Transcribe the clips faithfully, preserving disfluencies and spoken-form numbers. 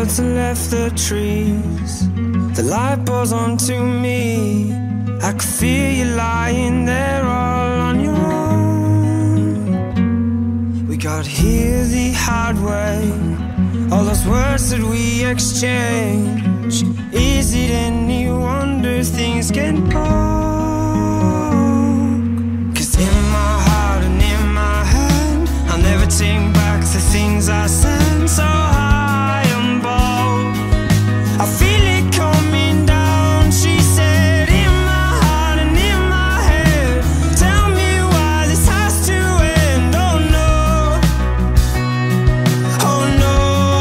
birds and left the trees. The light pours onto me. I could feel you lying there all on your own. We got here the hard way. All those words that we exchange. Is it any wonder things can go? Cause in my heart and in my hand, I'll never take back the things I said. So high and bold, I feel it coming down. She said, in my heart and in my head, tell me why this has to end. Oh no, oh no,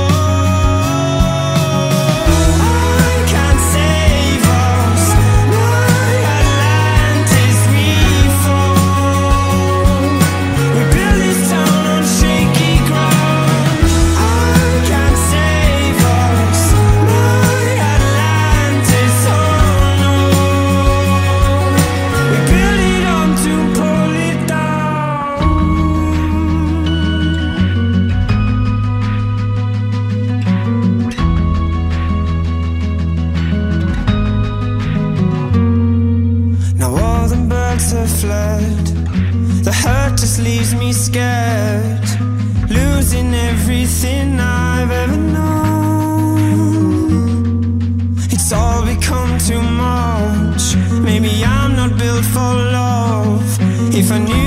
I can't save us. My Atlantis, we fall. We build this town on shaky ground. I can't save us. My Atlantis, oh no. We build it up to pull it down. Now all the birds have fled. The hurt just leaves me scared, losing everything I've ever known. It's all become too much. Maybe I'm not built for love. If I knew